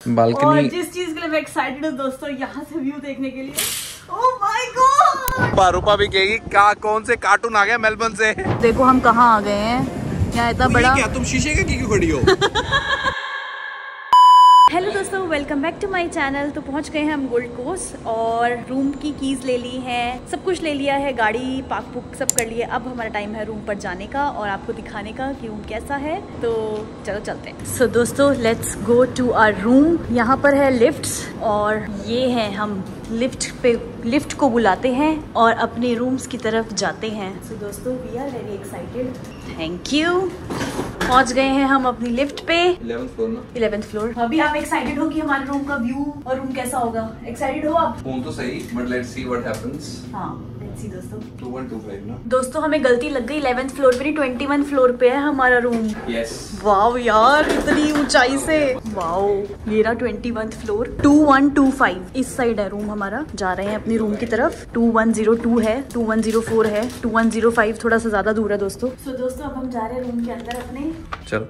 Balcony. और जिस चीज के लिए मैं एक्साइटेड हूँ दोस्तों, यहाँ से व्यू देखने के लिए। Oh my God. रूपा भी कहेगी क्या, कौन से कार्टून आ गया मेलबर्न से। देखो हम कहाँ आ गए हैं, यहाँ इतना बड़ा। क्या तुम शीशे के क्यों खड़ी हो? हेलो दोस्तों, welcome back to my channel. तो पहुंच गए हैं हम गोल्ड कोस्ट और रूम की कीज ले ली हैं, सब कुछ ले लिया है, गाड़ी पार्क बुक सब कर लिया। अब हमारा टाइम है रूम पर जाने का और आपको दिखाने का कि रूम कैसा है। तो चलो चलते हैं। सो दोस्तों let's go to our room. यहाँ पर है लिफ्ट्स और ये है, हम लिफ्ट को बुलाते हैं और अपने रूम्स की तरफ जाते हैं। सो दोस्तों we are very excited. Thank you. पहुंच गए हैं हम अपनी लिफ्ट पे। 11th फ्लोर ना? 11th floor. अभी आप एक्साइटेड हो कि हमारे रूम का व्यू और रूम कैसा होगा? एक्साइटेड हो आप? फोन तो सही, but let's see what happens. हाँ लेट्स सी दोस्तों। 2125 ना? दोस्तों हमें गलती लग गई, 11th फ्लोर पे नहीं 21 फ्लोर पे है हमारा रूम। यस। वाओ यार, इतनी ऊंचाई से। वाओ, ये रहा 21th फ्लोर। 2125 इस साइड है रूम हमारा। जा रहे हैं अपनी रूम की तरफ। 2102 है, 2104 है, 2105 थोड़ा सा ज्यादा दूर है दोस्तों। सो दोस्तों अब हम जा रहे हैं रूम के अंदर अपने। चल।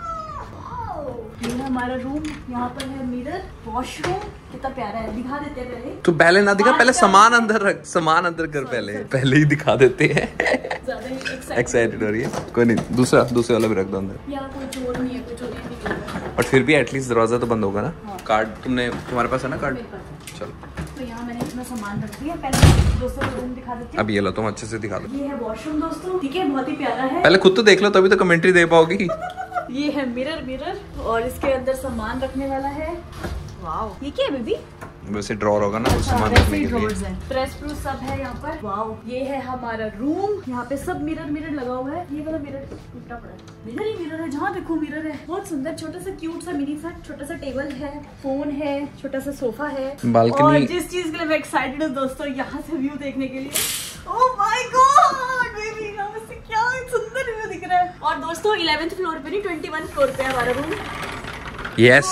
ये है हमारा रूम। यहाँ पर है मिरर, वॉशरूम। कितना प्यारा है, दिखा देते हैं पहले। तू पहले ना दिखा, पहले सामान अंदर रख, सामान अंदर कर। पहले ही दिखा देते हैं। एक्साइटेड हो रही है। कोई नहीं, दूसरे वाला भी रख दो अंदर। यहाँ कोई चोर नहीं है, कोई चोरी नहीं है। और फिर भी एटलीस्ट दरवाजा तो बंद होगा ना। हाँ। कार्ड तुम्हारे पास है ना कार्ड? चलो। तो यहाँ मैंने इतना सामान रख दिया। पहले दोस्तों को रूम दिखा देती हूँ। अब ये लो, तुम अच्छे से दिखा दो। ये है वॉशरूम दोस्तों, ठीक है, बहुत ही प्यारा है। पहले खुद तो देख लो, तभी तो कमेंट्री दे पाओगी। ये है मिरर और इसके अंदर सामान रखने वाला है। वाओ, ये क्या है बेबी? वैसे ड्रॉर होगा ना, सामान वैसे रखने ही के लिए। ड्रॉर्स हैं, प्रेस प्रूफ सब है यहाँ पर। वाओ, ये है हमारा रूम। यहाँ पे सब मिरर लगा हुआ है। ये वाला मिरर टूटा पड़ा है, मिरर ही मिरर है, जहाँ देखो मिरर है। बहुत सुंदर, छोटा सा क्यूट सा मिनी सा छोटा सा टेबल है, फोन है, छोटा सा सोफा है। बालकनी। और जिस चीज के लिए मैं एक्साइटेड हूँ दोस्तों, यहाँ से व्यू देखने के लिए। ओह माय गॉड बेबी, यहाँ से क्या सुंदर व्यू दिख रहा है। और दोस्तों 11th फ्लोर पे नहीं 21 फ्लोर पे है हमारा room. Yes,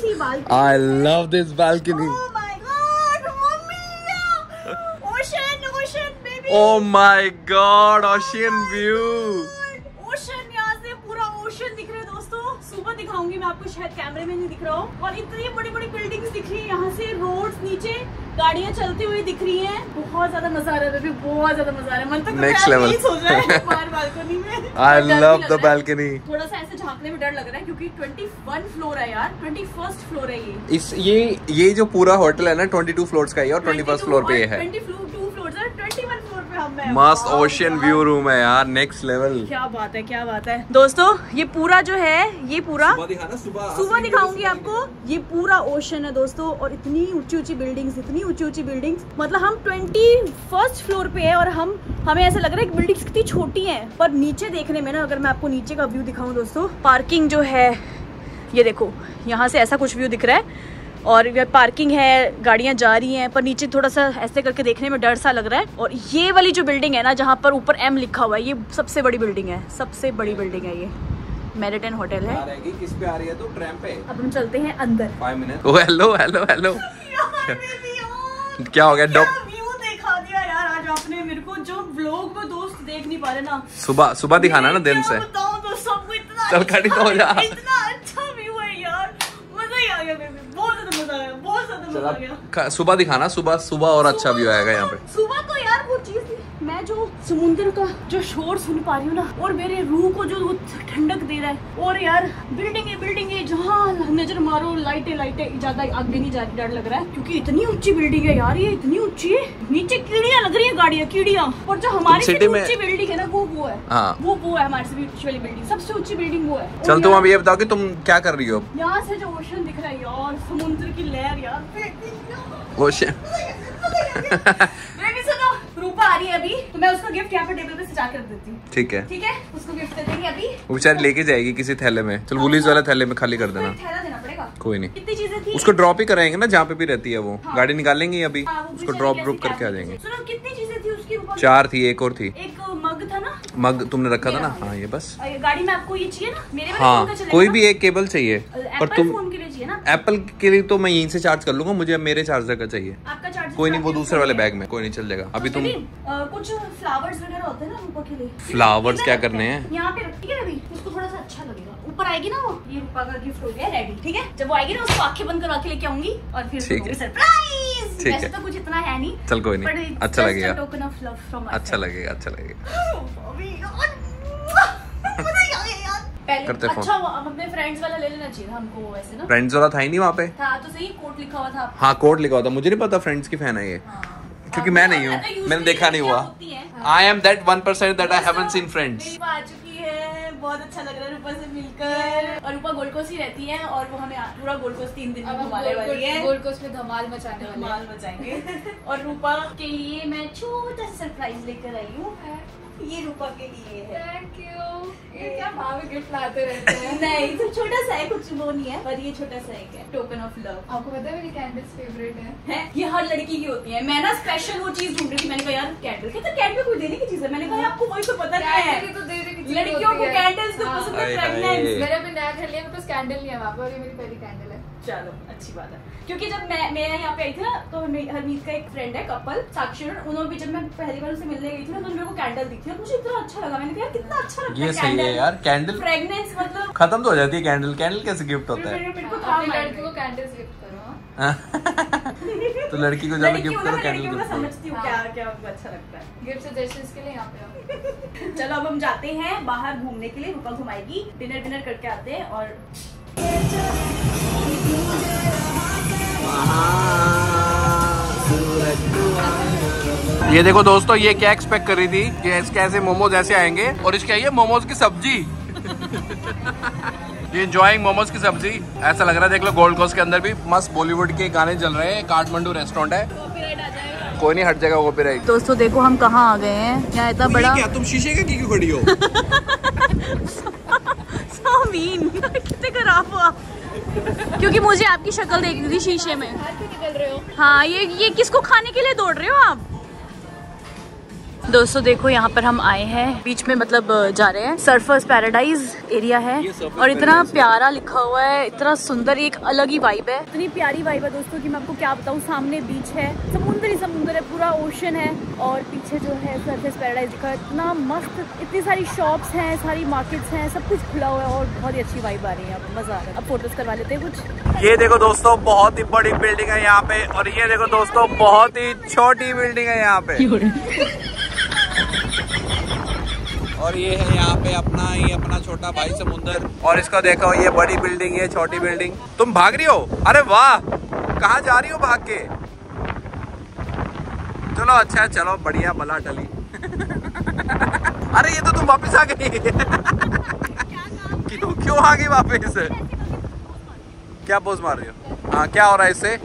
I love this balcony. Oh my God, mummy, ocean, baby. Oh my God, ocean view. Ocean, यहाँ से पूरा ओशन दिख रहा है दोस्तों। सुबह दिखाऊंगी मैं आपको, शायद कैमरे में नहीं दिख रहा हो। और इतनी बड़ी बड़ी बिल्डिंग्स दिख रही है यहाँ से, रोड्स नीचे गाड़ियाँ चलती हुई दिख रही हैं। बहुत ज्यादा मजा आ रहा है, बहुत ज्यादा मजा आ रहा है। मन तक नेक्स्ट लेवल हो जाए बाहर बालकनी में। I love the balcony. थोड़ा सा ऐसे झांकने में डर लग रहा है क्योंकि 21 फ्लोर है यार, 21st फ्लोर है ये। ये जो पूरा होटल है ना 22 फ्लोर्स का ही, और 21st फ्लोर पे ये है। 22 फ्लोर है, 21 फ्लोर पे हम हैं। मस्त ओशियन व्यू रूम है यार, नेक्स्ट लेवल। क्या बात है, क्या बात है दोस्तों। ये पूरा जो है, ये पूरा सुबह दिखाऊंगी आपको। ये पूरा ओशन है दोस्तों, और इतनी ऊंची ऊंची बिल्डिंग्स, इतनी ऊंची ऊंची बिल्डिंग्स। मतलब हम 21st फ्लोर पे है और हमें ऐसा लग रहा है कि बिल्डिंग्स कितनी छोटी हैं, पर नीचे देखने में ना, अगर मैं आपको नीचे का व्यू दिखाऊं दोस्तों, पार्किंग जो है ये देखो, यहाँ से ऐसा कुछ व्यू दिख रहा है। और ये पार्किंग है, गाड़ियाँ जा रही हैं, पर नीचे थोड़ा सा ऐसे करके देखने में डर सा लग रहा है। और ये वाली जो बिल्डिंग है ना, जहाँ पर ऊपर M लिखा हुआ है, ये सबसे बड़ी बिल्डिंग है, सबसे बड़ी बिल्डिंग है ये। मेरिटन होटल है। किस पे आ रही है? तो ट्रैम पे। अब हम चलते हैं अंदर। 5 मिनट। Oh hello hello hello. क्या हो गया? व्यू दिखा दिया यार आज आपने मेरे को, जो व्लॉग में दोस्त देख नहीं पा रहे ना। सुबह दिखाना ना दिन से। बताऊं तो सबको इतना चल खड़ी तो हो जा। इतना अच्छा व्यू है यार, मजा ही आ गया बेबी, बहुत ज्यादा मजा आया, बहुत ज्यादा मजा आ गया। सुबह दिखाना, सुबह और अच्छा व्यू आएगा यहाँ पे। सुबह तो यार वो चीज, मैं जो समुद्र का जो शोर सुन पा रही हूँ ना, और मेरे रूह को जो ठंडक दे रहा है। और यार बिल्डिंग है जहाँ नजर मारो, लाइटें ज्यादा आगे नहीं जा रही, डर लग रहा है क्योंकि इतनी ऊंची बिल्डिंग है यार, ये इतनी ऊंची है। नीचे कीड़ियाँ लग रही है, गाड़ियाँ कीड़ियाँ। और जो हमारी सिटी में ऊंची बिल्डिंग है ना, वो है। हाँ। वो है हमारी से ऊंची वाली बिल्डिंग, सबसे ऊंची बिल्डिंग वो है। चल तुम अब ये बताओ कि तुम क्या कर रही हो? यहाँ से जो ओशन दिख रहा है यार, समुद्र की लहर यार। ओशन। रूपा आ रही है अभी, तो मैं उसका गिफ्ट यहाँ पे टेबल पे सजा कर देती हूँ। ठीक है, उसको गिफ्ट दे देंगे अभी। वो बेचारी लेके जाएगी किसी थैले में। चल वुलीज वाले थैले में खाली कर देना। थैला देना पड़ेगा। कोई नहीं, कितनी चीजें थी, उसको ड्रॉप ही कराएंगे ना जहाँ पे भी रहती है वो। हाँ। गाड़ी निकालेंगे अभी। हाँ, उसको ड्रॉप करके आ जाएंगे। सुनो कितनी चीजें थी उसकी? 4 थी, एक और थी। एक मग था ना, मग तुमने रखा था ना। हाँ ये बस गाड़ी में आपको ये चाहिए ना, मेरे हाँ, कोई भी एक केबल चाहिए। पर तुम फोन के लिए चाहिए ना, एप्पल के लिए तो मैं यहीं से चार्ज कर लूंगा, मुझे अब मेरे चार्जर का चाहिए। आपका चार्जर कोई नहीं, वो दूसरे वाले बैग में, कोई नहीं चल जाएगा। अभी तुम कुछ फ्लावर्स वगैरह होते हैं ना रूपा के लिए। फ्लावर्स क्या करने हैं? यहाँ पे ठीक है अभी, इसको थोड़ा सा अच्छा लगेगा। ऊपर आएगी ना वो, ये रूपा का गिफ्ट हो गया रेडी, ठीक है। जब वो आएगी ना उसको आंखें बंद करवा के लेके आऊंगी और फिर सरप्राइज। वैसे तो कुछ इतना है नहीं, चल कोई नहीं, अच्छा लगेगा, टोकन ऑफ लव फ्रॉम अच्छा लगेगा, अच्छा लगेगा। पहले करते अच्छा हुआ, अब अपने फ्रेंड्स वाला ले लेना चाहिए हमको, वैसे ना फ्रेंड्स वाला था ही नहीं वहाँ पे। था तो सही, कोड लिखा हुआ था। हाँ कोड लिखा हुआ था, मुझे नहीं पता फ्रेंड्स की फैन है ये, क्योंकि मैं नहीं हूँ, मैंने देखा नहीं हुआ। I am that 1% that I haven't seen friends. आ चुकी है, बहुत अच्छा लग रहा है रूपा से मिलकर। और रूपा गोल्ड कोस्ट ही रहती है और वो हमें पूरा गोल्ड कोस्ट 3 दिन में घुमाने वाली है। गोल्ड कोस्ट में धमाल मचाने वाले, धमाल मचाएंगे। और रूपा के लिए मैं छोटा सा सरप्राइज लेकर आई हूँ, ये रूपा के लिए है। Thank you. ये क्या भाभी गिफ्ट लाते रहते हैं। नहीं तो छोटा सा है, कुछ वो नहीं है, पर ये छोटा सा एक है, टोकन ऑफ लव। आपको पता है मेरी कैंडल्स फेवरेट है? ये हर लड़की की होती है। मैं ना स्पेशल वो चीज ढूंढ रही थी, मैंने कहा यार कैंडल, कहते कैंडल कोई देने की चीज है। मैंने कहा आपको वही तो पता नहीं है, कैंडल तो देने की चीज लड़कियों को होती है। कैंडल्स तो पसंद है, फ्रेगनेंस। मेरे अभी नया घर लिया, मेरे पास कैंडल नहीं है वहाँ पे, और ये मेरी पहली कैंडल है। चलो अच्छी बात है, क्योंकि जब मैं यहाँ पे आई थी ना, तो हरमीत का एक फ्रेंड है कपल साक्षी, उन्होंने भी जब मैं पहली बार उनसे मिलने गई थी ना, तो मेरे को कैंडल दी थी और मुझे इतना अच्छा लगा। मैंने कहा कितना अच्छा लगता है, ये सही है यार, कैंडल फ्रेगनेंस मतलब खत्म तो हो जाती है। कैंडल कैंडल कैसे गिफ्ट होता है? मेरे को अपनी लड़की को कैंडल्स गिफ्ट करो। तो लड़की को जब गिफ्ट करो कैंडल गिफ्ट करो। समझती हूँ क्या क्या उनको अच्छा लगता है। गिफ्ट सजेशंस के लिए यहाँ पे आओ। चलो अब हम जाते हैं बाहर घूमने के लिए, रूपा घुमाएगी, डिनर करके आते हैं। और ये देखो दोस्तों, ये क्या एक्सपेक्ट कर रही थी कि इसके ऐसे मोमोज ऐसे आएंगे, और इसके आई है मोमोज की सब्जी। ये एंजॉयिंग मोमोज की सब्जी, ऐसा लग रहा है। देख लो गोल्ड कोस्ट के अंदर भी मस्त बॉलीवुड के गाने चल रहे हैं। काठमांडू रेस्टोरेंट है, कोई नहीं हट जाएगा कॉपीराइट। दोस्तों देखो हम कहाँ आ गए हैं, यहाँ इतना बड़ा। क्या तुम शीशे के क्यों खड़ी हो? सामीन कितने खराब हुआ, क्योंकि मुझे आपकी शक्ल देखनी थी शीशे में। निकल रहे हो? हाँ ये किसको खाने के लिए दौड़ रहे हो आप? दोस्तों देखो यहाँ पर हम आए हैं, बीच में मतलब जा रहे हैं। सर्फर्स पैराडाइज एरिया है और इतना प्यारा लिखा हुआ है, इतना सुंदर, एक अलग ही वाइब है। इतनी प्यारी वाइब है दोस्तों कि मैं आपको क्या बताऊँ। सामने बीच है, समुद्र ही समुद्र है, पूरा ओशन है, और पीछे जो है सर्फर्स पैराडाइज लिखा है। इतना मस्त, इतनी सारी शॉप्स हैं, सारी मार्केट्स हैं, सब कुछ खुला हुआ है और बहुत ही अच्छी वाइब आ रही है यहाँ पे, मजा आ रहा है। अब फोटोज करवा लेते हैं कुछ। ये देखो दोस्तों, बहुत ही बड़ी बिल्डिंग है यहाँ पे, और ये देखो दोस्तों बहुत ही छोटी बिल्डिंग है यहाँ पे। और ये है यहाँ पे अपना छोटा भाई समुंदर, और इसका देखो ये बड़ी बिल्डिंग, ये छोटी बिल्डिंग। तुम भाग रही हो? अरे वाह, कहाँ जा रही हो भाग के? चलो अच्छा, चलो बढ़िया, भला टली। अरे ये तो तुम वापस आ गई। क्यों आ गई वापस? क्या पोज मार रही हो? हाँ क्या हो रहा है इससे?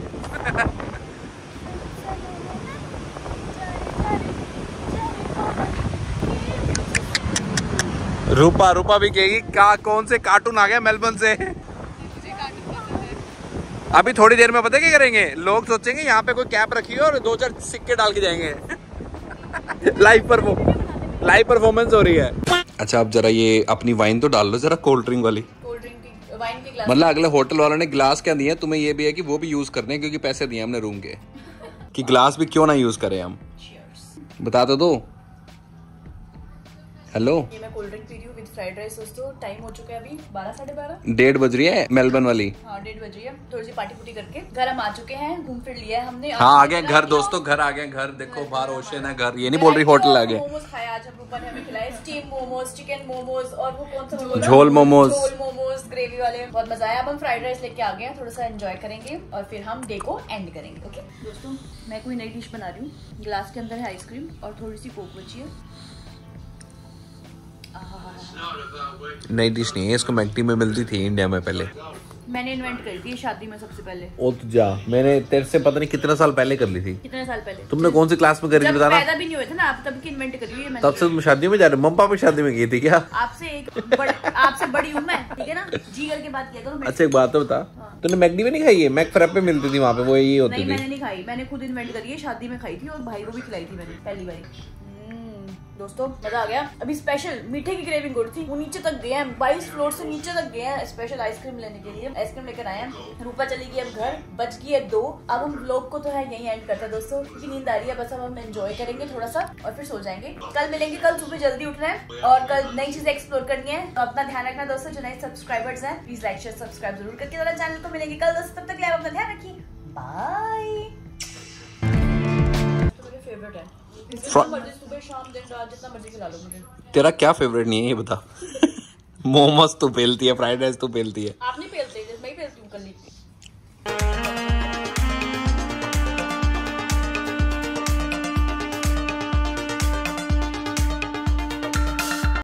रूपा भी कहेगी क्या, कौन से कार्टून आ गया मेलबर्न से। अभी थोड़ी देर में पता क्या करेंगे, लोग सोचेंगे यहाँ पे कोई कैप रखी है और 2-4 सिक्के डाल के जाएंगे। लाइव परफॉर्मेंस हो रही है। अच्छा अब जरा ये अपनी वाइन तो डाल लो जरा, कोल्ड ड्रिंक वाली। कोल्ड ड्रिंक की वाइन की ग्लास, मतलब अगले होटल वालों ने ग्लास क्या दिए, तुम्हें ये भी है कि वो भी यूज करने, क्योंकि पैसे दिए हमने रूम के, कि ग्लास भी क्यों ना यूज करें हम। बता दो। हेलो, ये मैं कोल्ड ड्रिंक पी रही हूँ विद फ्राइड राइस। दोस्तों टाइम हो चुका है अभी 12 साढ़े 12, 1:30 बज रही है मेलबर्न वाली। हाँ 1:30 बज रही है। थोड़ी सी पार्टी पुटी करके घर हम आ चुके हैं, घूम फिर लिया है हमने। हाँ आ गए घर दोस्तों, घर आ गए घर। देखो बाहर ओशन है, घर ये नहीं बोल रही होटल आ गए। मोमोज खाए आज हम, रूपा ने हमें खिलाए स्टीम मोमोज, चिकन मोमोज, और वो कौन सा झोल मोमोज, ग्रेवी वाले, बहुत मजा आया। अब हम फ्राइड राइस लेके आ गए हैं, थोड़ा सा एंजॉय करेंगे और फिर हम डे को एंड करेंगे। ओके दोस्तों, मैं कोई नई डिश बना रही हूँ। गिलास के अंदर है आइसक्रीम और थोड़ी सी कोक बची है। नई डिश नहीं है, इसको मैकडी में मिलती थी इंडिया में पहले। मैंने इन्वेंट करी थी शादी में सबसे पहले। ओ तो जा, मैंने तेरे से पता नहीं कितने साल पहले कर ली थी। कितने साल पहले? तुमने कौन सी क्लास में करी थी बताना? पैदा भी नहीं हुए थे ना आप, तब की इन्वेंट करी हुई है मैंने। तब से तुम शादी में जा रहे? मम्मा पापा शादी में गई थी क्या? आपसे बड़ी हूँ मैं, ठीक है ना, जी करके बात किया करो। अच्छा एक बात तो बता, तूने मैकडी में नहीं खाई है? मैक फ्रैप पे मिलती थी वहाँ पे, वो यही होती थी। मैंने नहीं खाई, मैंने खुद इन्वेंट करी है, शादी में खाई थी और भाई को भी खिलाई थी मैंने पहली बार। दोस्तों मजा आ गया। अभी स्पेशल मीठे की क्रेविंग हो रही थी, वो नीचे तक गए हैं, 22 फ्लोर से नीचे तक गए हैं स्पेशल आइसक्रीम लेने के लिए। आइसक्रीम लेकर आए हैं। रूपा चली गई अब घर, बच गई है 2। अब हम व्लॉग को तो है यही एंड करते हैं दोस्तों, क्योंकि नींद आ रही है। बस अब हम एंजॉय करेंगे थोड़ा सा और फिर सो जाएंगे। कल मिलेंगे, कल सुबह जल्दी उठना है और कल नई चीजें एक्सप्लोर करनी है। तो अपना ध्यान रखना दोस्तों। जो नए सब्सक्राइबर्स हैं प्लीज लाइक शेयर सब्सक्राइब जरूर करके हमारे चैनल को। मिलेंगे कल दोस्तों, तब तक अपना ध्यान रखिए। बाय। फेवरेट है, जितना मर्जी सुबह शाम दिन रात जितना मर्जी खिला लो मुझे। तेरा क्या फेवरेट नहीं है ये बता। मोमोज तू पेलती है, फ्राइड राइस तू पेलती है। आप नहीं पेलते, मैं ही पेलती हूँ कल।